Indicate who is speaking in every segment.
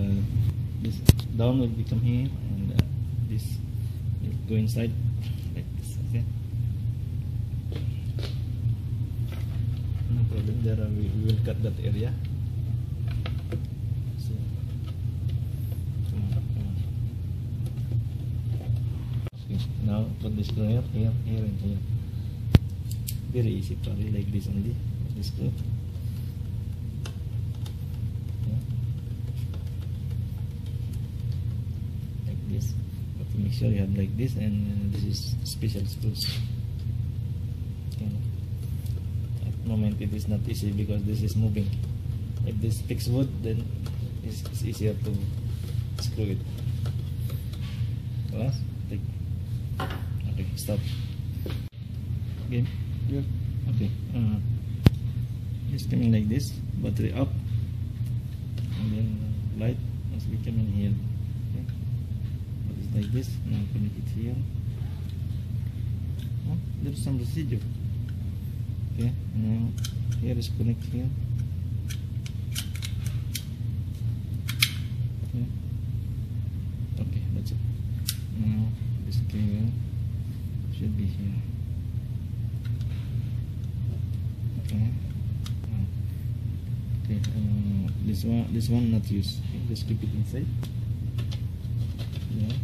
Speaker 1: this down will become here, and this will go inside like this. Okay, no problem. There we will cut that area. So come on. Okay, now put this screw here, and here. Very easy, probably like this only. This screw. Make sure you have like this, and this is special screws. At the moment it is not easy because this is moving. If this fixed wood, then it's easier to screw it. Last, take. Okay, stop. Game.
Speaker 2: Yeah.
Speaker 1: Okay. It's coming like this. Battery up, and then light must be coming here. Like this. Now connect it here. Oh, there's some residue. Okay, now here is connect here. Okay, that's it. Now this cable should be here. Okay. Okay. This one not used. Okay, just keep it inside. Yeah.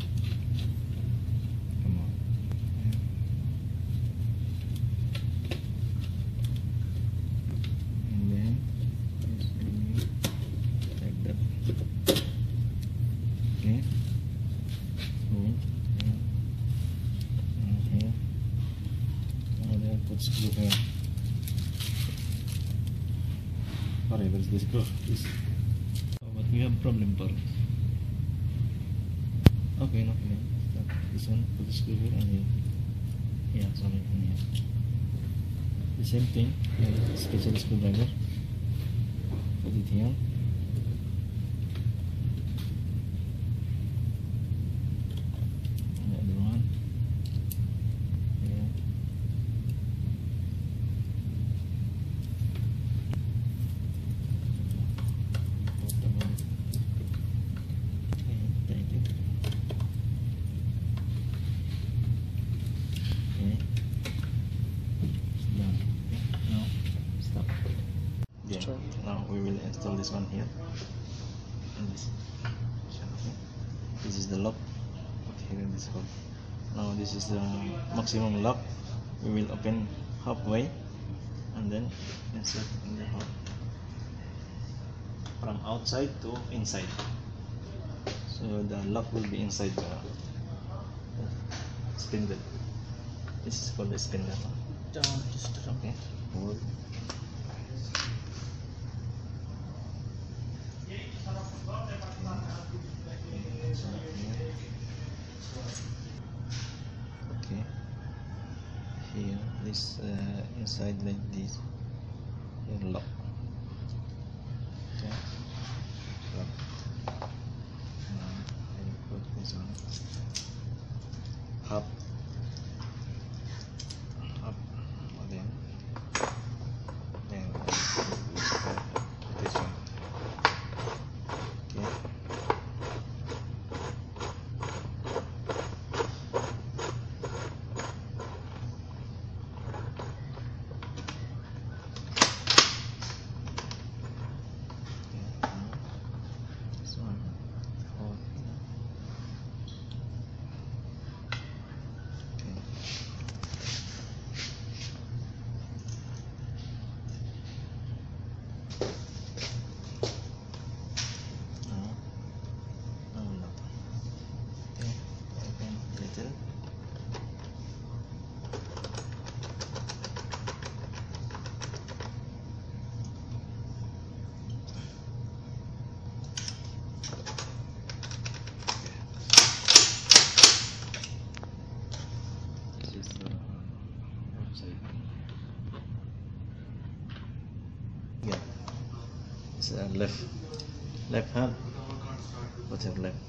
Speaker 1: Screw here. Sorry, where's this screw? But we have problem for it. Okay, no problem. This one, put the screw here and here. Yeah, sorry, and here. The same thing. Special screwdriver. Put it here. Now we will install this one here. And this is the lock. Put here in this hole. Now this is the maximum lock. We will open halfway and then insert in the hole from outside to inside. So the lock will be inside the spindle. This is called the spindle. Okay. Hold. Okay, here this inside like this, here lock. Okay, lock. Now I put this on up, then this one. Okay. Yeah, it's left hand. What's your left?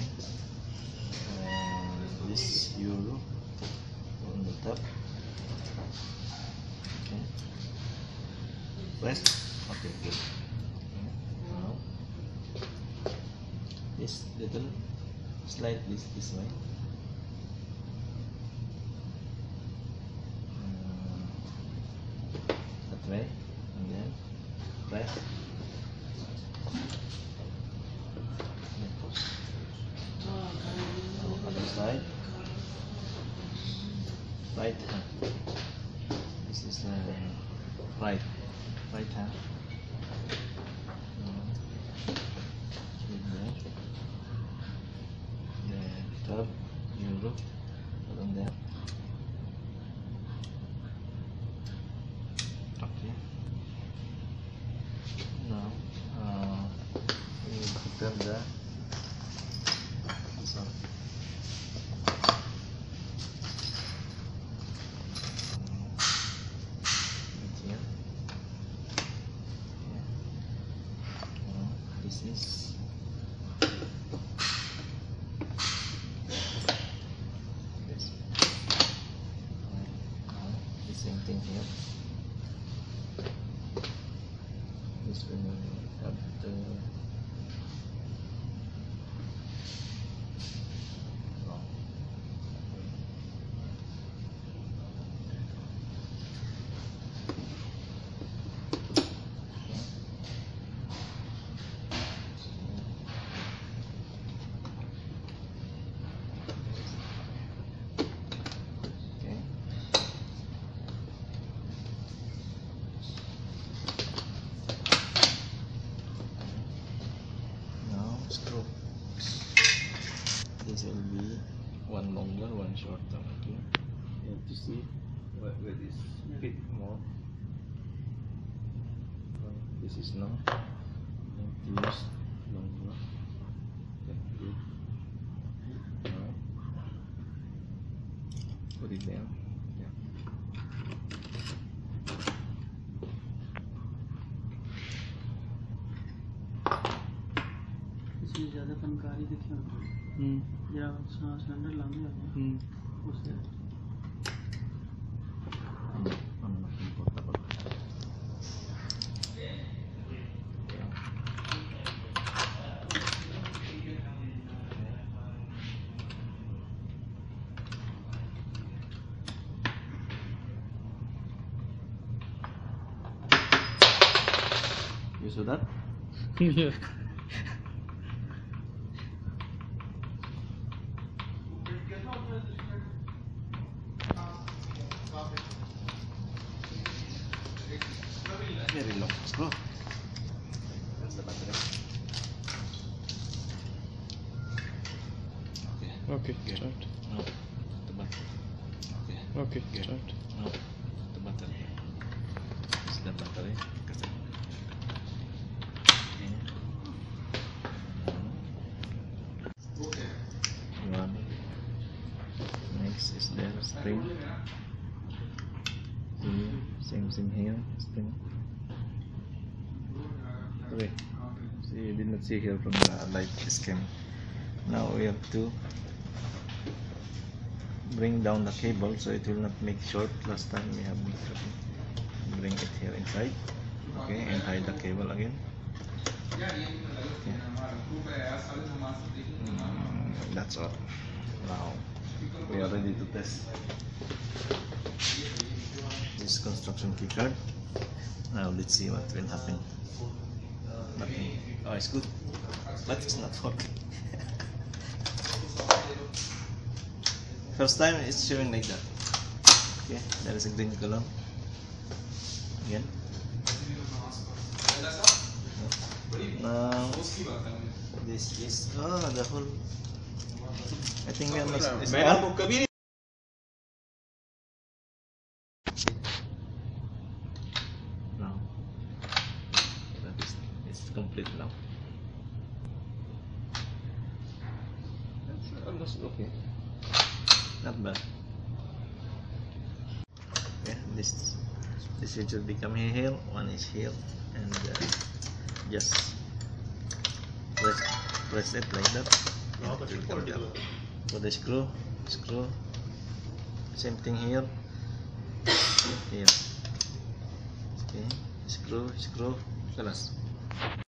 Speaker 1: This euro on the top. Okay. Rest. Okay, good. Now this little slide this way. That way, and then press. Then push. Now other side. Right hand. This is right hand. Third, you look on there. Okay. Now, you prepare this one. Here. Yeah. This is. Same thing here. This will have the screw. This will be one longer, one shorter. Okay, you have to see where this fit more. This is now. You have to use longer. Okay, good. Now put it down. Yeah.
Speaker 2: ज़्यादा फनकारी दिखे जरा cylinder लाने उससे
Speaker 1: You saw that?
Speaker 2: Yeah.
Speaker 1: Very long screw. That's the battery.
Speaker 2: Okay,
Speaker 1: Good.
Speaker 2: start.
Speaker 1: No, the battery.
Speaker 2: Okay,
Speaker 1: Good.
Speaker 2: start.
Speaker 1: No, the battery. This is the battery. One. Next is the spring. Same here, spring. Okay. See, you did not see here from the light cam. Now we have to bring down the cable so it will not make short. Last time we have bring it here inside. Okay, and hide the cable again. Okay. That's all. Now we are ready to test this construction key card. Now let's see what will happen. Nothing. Oh, it's good, but it's not working. First time it's showing like that. Okay, there is a green color. Again. Now this is the whole. I think we are not. Now that is it's complete now. That's almost okay. Not bad. Okay, this should become here. One is here, and just press it like that. It will come down. For the screw, same thing here. Here. Okay, screw, kalas.